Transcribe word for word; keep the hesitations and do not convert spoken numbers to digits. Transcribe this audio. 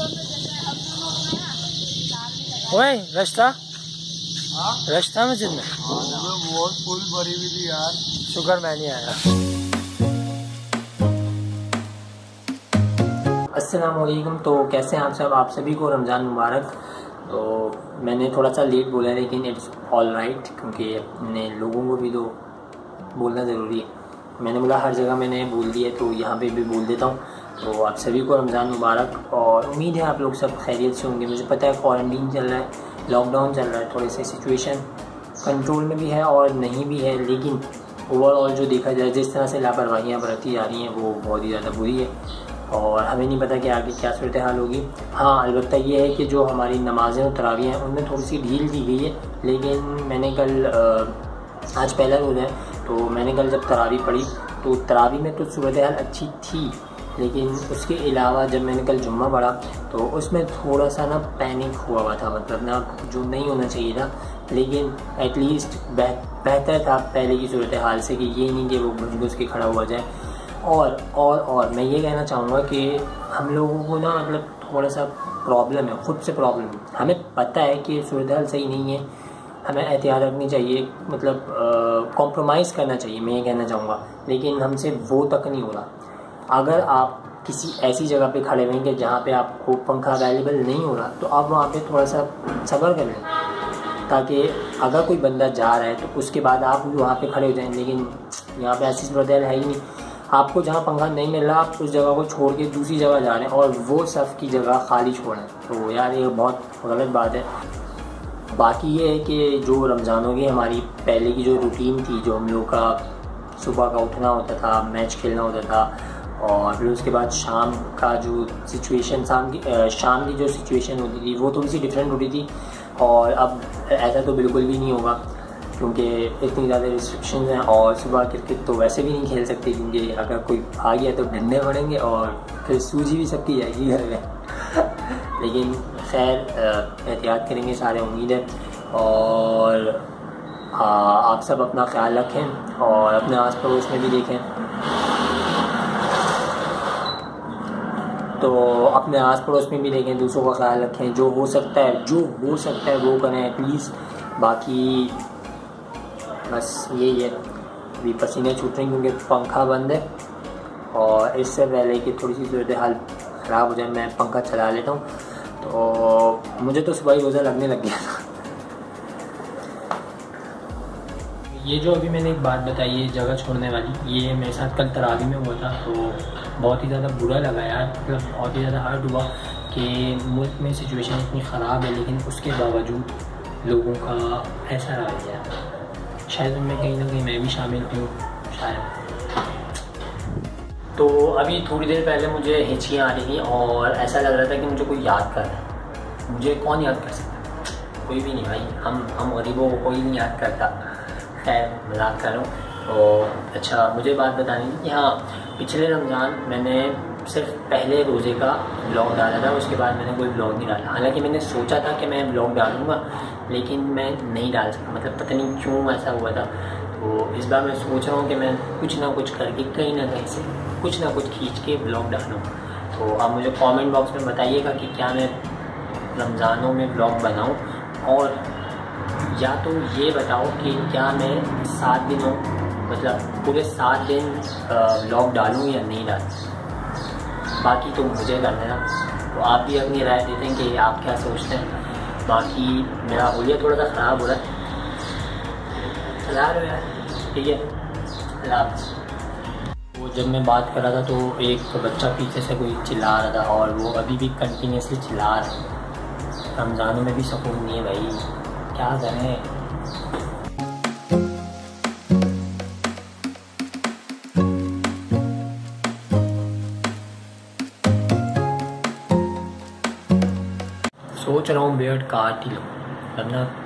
ओए रश था रश था मस्जिद में बहुत फुल भरी हुई थी यार। शुक्र मैं नहीं आया। अस्सलाम वालेकुम। तो कैसे हैं आप सब? आप सभी को रमज़ान मुबारक। तो मैंने थोड़ा सा लेट बोला है लेकिन इट्स ऑल राइट, क्योंकि अपने लोगों को भी तो बोलना ज़रूरी है। मैंने बोला हर जगह मैंने बोल दिया तो यहाँ पे भी बोल देता हूँ। तो आप सभी को रमज़ान मुबारक और उम्मीद है आप लोग सब खैरियत से होंगे। मुझे पता है क्वारंटीन चल रहा है, लॉकडाउन चल रहा है, थोड़े से सिचुएशन कंट्रोल में भी है और नहीं भी है, लेकिन ओवरऑल जो देखा जाए जिस तरह से लापरवाहियाँ बरती जा रही हैं वो बहुत ही ज़्यादा बुरी है और हमें नहीं पता कि आगे क्या सूरत हाल होगी। हाँ, अलबत्ता ये है कि जो हमारी नमाज़ें और तरावी हैं उनमें थोड़ी सी ढील दी गई है, लेकिन मैंने कल आज पहला रोज़ है तो मैंने कल जब तरावी पढ़ी तो तरावी में तो सूरत हाल अच्छी थी, लेकिन उसके अलावा जब मैंने कल जुम्मा पढ़ा तो उसमें थोड़ा सा ना पैनिक हुआ हुआ था, मतलब ना जो नहीं होना चाहिए था, लेकिन एटलीस्ट बेहतर था पहले की सूरत हाल से कि ये नहीं कि वो घुस घुस के खड़ा हुआ जाए। और और और मैं ये कहना चाहूँगा कि हम लोगों को ना मतलब थोड़ा सा प्रॉब्लम है, ख़ुद से प्रॉब्लम है। हमें पता है कि सूरत हाल सही नहीं है, हमें एहतियात रखनी चाहिए, मतलब कॉम्प्रोमाइज़ करना चाहिए, मैं ये कहना चाहूँगा, लेकिन हमसे वो तक नहीं हो रहा। अगर आप किसी ऐसी जगह पे खड़े हुए हैं जहाँ पे आपको पंखा अवेलेबल नहीं हो रहा तो आप वहाँ पे थोड़ा सा सब्र कर लें, ताकि अगर कोई बंदा जा रहा है तो उसके बाद आप भी वहाँ पे खड़े हो जाएं। लेकिन यहाँ पे ऐसी सूरत है ही नहीं, आपको जहाँ पंखा नहीं मिल रहा आप उस जगह को छोड़ के दूसरी जगह जा रहे हैं और वो सफ़ की जगह खाली छोड़ रहे हैं। तो यार ये बहुत गलत बात है। बाकी ये है कि जो रमज़ानों की हमारी पहले की जो रूटीन थी, जो हम लोग का सुबह का उठना होता था, मैच खेलना होता था और फिर उसके बाद शाम का जो सिचुएशन शाम की शाम की जो सिचुएशन होती थी वो थोड़ी सी डिफरेंट होती थी। और अब ऐसा तो बिल्कुल भी नहीं होगा क्योंकि इतनी ज़्यादा रिस्ट्रिक्शंस हैं और सुबह क्रिकेट तो वैसे भी नहीं खेल सकते क्योंकि अगर कोई आ गया तो डंडे पड़ेंगे और फिर सूजी भी सबकी जाएगी घर में। लेकिन खैर एहतियात करेंगे सारे, उम्मीद है। और आ, आप सब अपना ख्याल रखें और अपने आस पड़ोस में भी देखें, तो अपने आस पड़ोस में भी देखें, दूसरों का ख्याल रखें। जो हो सकता है जो हो सकता है वो करें प्लीज़। बाकी बस यही है। अभी पसीने छूट रहे हैं क्योंकि पंखा बंद है और इससे पहले कि थोड़ी सी सूरत हाल ख़राब हो जाए मैं पंखा चला लेता हूँ। तो मुझे तो सुबह ही रोज़ा लगने लग गया था। ये जो अभी मैंने एक बात बताई है जगह छोड़ने वाली, ये मेरे साथ कल तरावी में हुआ था तो बहुत ही ज़्यादा बुरा लगा यार, मतलब बहुत ही ज़्यादा हर्ट हुआ कि मुल्क में सिचुएशन इतनी ख़राब है लेकिन उसके बावजूद लोगों का ऐसा रवैया है। शायद उनमें कहीं ना कहीं मैं भी शामिल हूँ शायद। तो अभी थोड़ी देर पहले मुझे हिचकियाँ आ रही थी और ऐसा लग रहा था कि मुझे कोई याद कर रहा है। मुझे कौन याद कर सकता? कोई भी नहीं भाई, हम हम गरीबों को कोई नहीं याद करता। खैर मजाक कर रहा हूँ। तो अच्छा मुझे बात बतानी थी कि हाँ, पिछले रमज़ान मैंने सिर्फ पहले रोज़े का ब्लॉग डाला था, उसके बाद मैंने कोई ब्लॉग नहीं डाला। हालांकि मैंने सोचा था कि मैं ब्लॉग डालूँगा लेकिन मैं नहीं डाल सका, मतलब पता नहीं क्यों ऐसा हुआ था। तो इस बार मैं सोच रहा हूँ कि मैं कुछ ना कुछ करके कहीं ना कहीं से कुछ ना कुछ खींच के ब्लॉग डालूँ। तो आप मुझे कमेंट बॉक्स में बताइएगा कि क्या मैं रमज़ानों में ब्लॉग बनाऊँ, और या तो ये बताओ कि क्या मैं सात दिनों मतलब पूरे सात दिन ब्लॉग डालूँ या नहीं डालूँ। बाकी तो मुझे करना है, तो आप भी अपनी राय देते हैं कि आप क्या सोचते हैं। बाकी मेरा होलिया थोड़ा सा ख़राब हो रहा है, चला रहे हैं, ठीक है, अल्लाह हाफ़िज़। वो जब मैं बात कर रहा था तो एक बच्चा पीछे से कोई चिल्ला रहा था और वो अभी भी कंटिन्यूसली चिल्ला रहा है। रमज़ानों में भी सुकून नहीं है भाई, क्या करें। सोच रहा हूँ बियर्ड काट ही लो, वरना